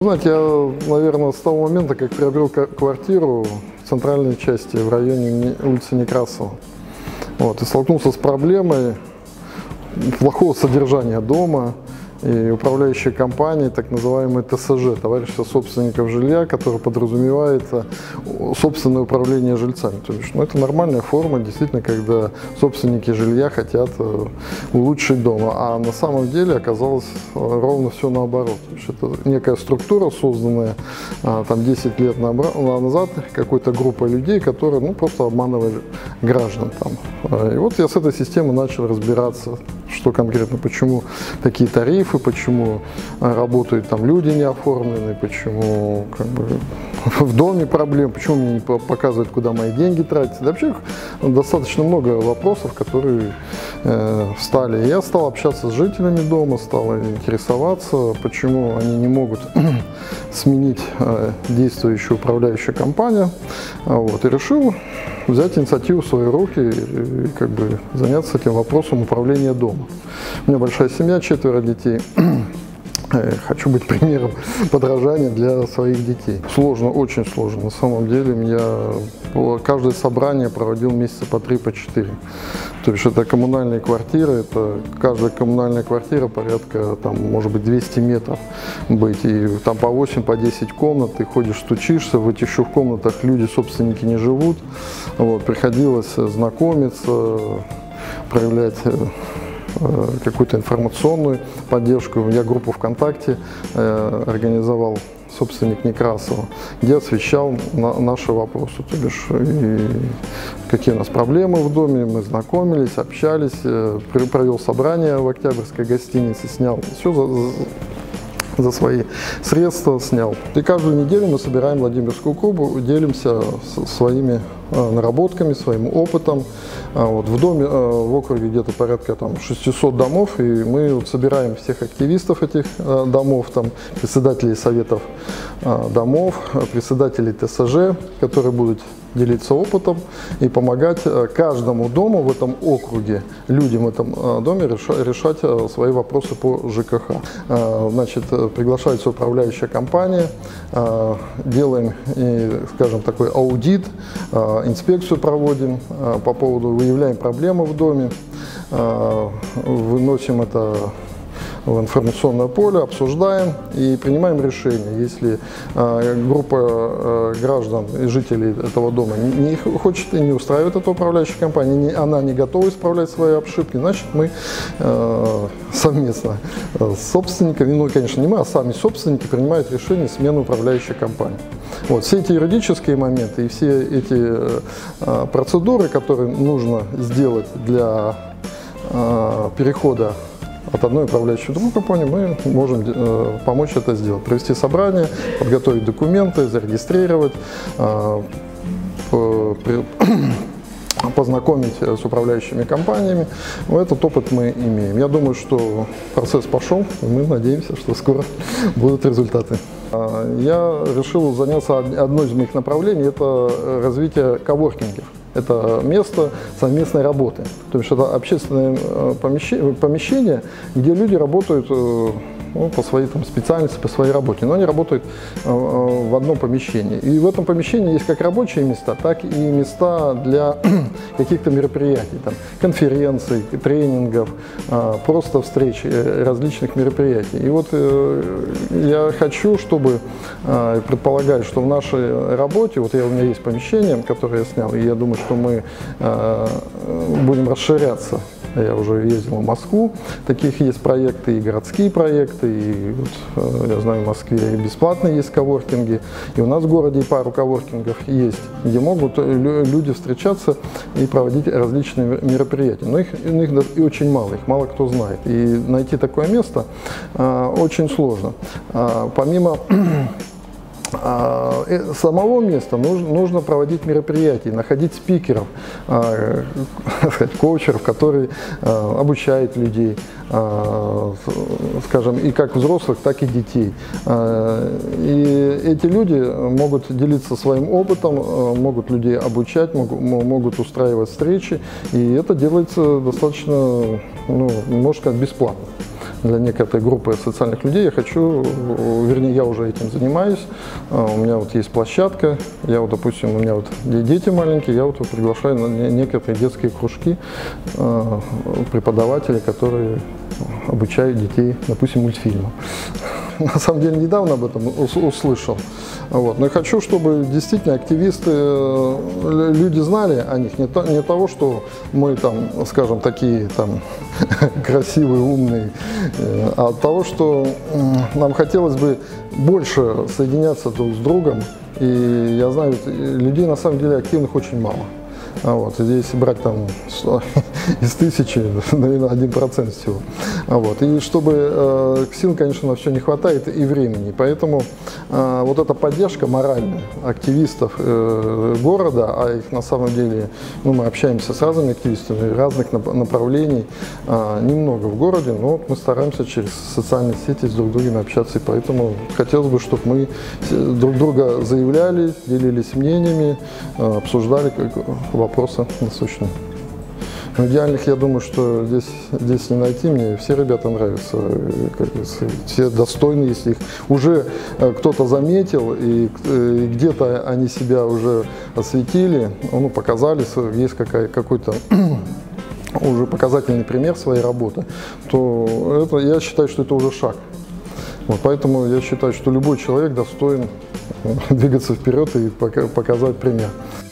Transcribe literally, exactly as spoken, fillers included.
Знаете, я, наверное, с того момента, как приобрел квартиру в центральной части, в районе улицы Некрасова, вот, и столкнулся с проблемой плохого содержания дома и управляющей компании, так называемый Т С Ж, товарищество собственников жилья, которое подразумевает собственное управление жильцами. То есть, ну, это нормальная форма, действительно, когда собственники жилья хотят улучшить дом. А на самом деле оказалось ровно все наоборот. То есть, это некая структура, созданная там, десять лет назад какой-то группой людей, которые ну, просто обманывали граждан. Там. И вот я с этой системой начал разбираться, что конкретно, почему такие тарифы, почему работают там люди не оформленные, почему как бы, в доме проблем, почему мне не показывают, куда мои деньги тратятся. Да, вообще достаточно много вопросов, которые э, встали. Я стал общаться с жителями дома, стал интересоваться, почему они не могут сменить э, действующую управляющую компанию. Вот, и решил взять инициативу в свои руки и, и как бы заняться этим вопросом управления домом. У меня большая семья, четверо детей. Хочу быть примером подражания для своих детей. Сложно, очень сложно. На самом деле я каждое собрание проводил месяца по три, по четыре. То есть это коммунальные квартиры, это каждая коммунальная квартира порядка, там, может быть, двести метров быть. И там по восемь, по десять комнат, ты ходишь, стучишься, в этих еще комнатах люди, собственники, не живут. Вот, приходилось знакомиться, проявлять какую-то информационную поддержку. Я группу ВКонтакте э, организовал, собственник Некрасова, где освещал на, наши вопросы. То бишь, и какие у нас проблемы в доме, мы знакомились, общались, э, провел собрание в Октябрьской гостинице, снял все за, за свои средства, снял. И каждую неделю мы собираем Владимирскую клубу, делимся своими наработками, своим опытом. Вот, в доме, в округе где-то порядка там, шестисот домов, и мы вот собираем всех активистов этих домов, там, председателей советов домов, председателей Т С Ж, которые будут делиться опытом и помогать каждому дому в этом округе, людям в этом доме решать свои вопросы по Ж К Х. Значит, приглашается управляющая компания, делаем, скажем, такой аудит, инспекцию проводим по поводу, выявляем проблемы в доме, выносим это в информационное поле, обсуждаем и принимаем решение. Если э, группа э, граждан и жителей этого дома не, не хочет и не устраивает эту управляющую компанию, не, она не готова исправлять свои ошибки, значит мы э, совместно с собственниками, ну конечно не мы, а сами собственники принимают решение смены управляющей компании. Вот, все эти юридические моменты и все эти э, процедуры, которые нужно сделать для э, перехода от одной управляющей в другую компанию, мы можем э, помочь это сделать. Провести собрание, подготовить документы, зарегистрировать, э, по, при, познакомить с управляющими компаниями. Этот опыт мы имеем. Я думаю, что процесс пошел, и мы надеемся, что скоро будут результаты. Я решил заняться одной из моих направлений, это развитие коворкингов. Это место совместной работы. То есть это общественное помещение, где люди работают ну, по своей там, специальности, по своей работе, но они работают э, в одном помещении. И в этом помещении есть как рабочие места, так и места для каких-то мероприятий, там, конференций, тренингов, э, просто встреч, э, различных мероприятий. И вот э, я хочу, чтобы, э, предполагаю, что в нашей работе, вот я, у меня есть помещение, которое я снял, и я думаю, что мы э, будем расширяться. Я уже ездил в Москву, таких есть проекты, и городские проекты, и вот, я знаю, в Москве и бесплатные есть коворкинги, и у нас в городе пару коворкингов есть, где могут люди встречаться и проводить различные мероприятия. Но их, их и очень мало, их мало кто знает. И найти такое место а, очень сложно. А, помимо самого места нужно, нужно проводить мероприятия, находить спикеров, коучеров, которые обучают людей, скажем, и как взрослых, так и детей. И эти люди могут делиться своим опытом, могут людей обучать, могут, могут устраивать встречи, и это делается достаточно, ну, можно сказать, бесплатно. для некоторой группы социальных людей. Я хочу, вернее, я уже этим занимаюсь. У меня вот есть площадка, я вот, допустим, у меня вот дети маленькие, я вот приглашаю на некоторые детские кружки преподавателей, которые обучают детей, допустим, мультфильму. На самом деле недавно об этом услышал. Вот. Но я хочу, чтобы действительно активисты, люди знали о них, не, то, не того, что мы там, скажем, такие там красивые, умные, а от того, что нам хотелось бы больше соединяться друг с другом. И я знаю, людей на самом деле активных очень мало. Вот. Если брать там из тысячи, наверное, один процент всего. Вот. И чтобы э, сил, конечно, на все не хватает и времени. Поэтому э, вот эта поддержка моральная активистов э, города, а их на самом деле, ну, мы общаемся с разными активистами разных направлений, э, немного в городе, но вот мы стараемся через социальные сети с друг другом общаться. И поэтому хотелось бы, чтобы мы друг друга заявляли, делились мнениями, э, обсуждали вопросы насущные. Но идеальных, я думаю, что здесь, здесь не найти. Мне все ребята нравятся, как говорится, все достойны, если их уже кто-то заметил, и, и где-то они себя уже осветили, ну, показали, есть какой-то уже показательный пример своей работы, то это, я считаю, что это уже шаг. Вот, поэтому я считаю, что любой человек достоин двигаться вперед и показать пример.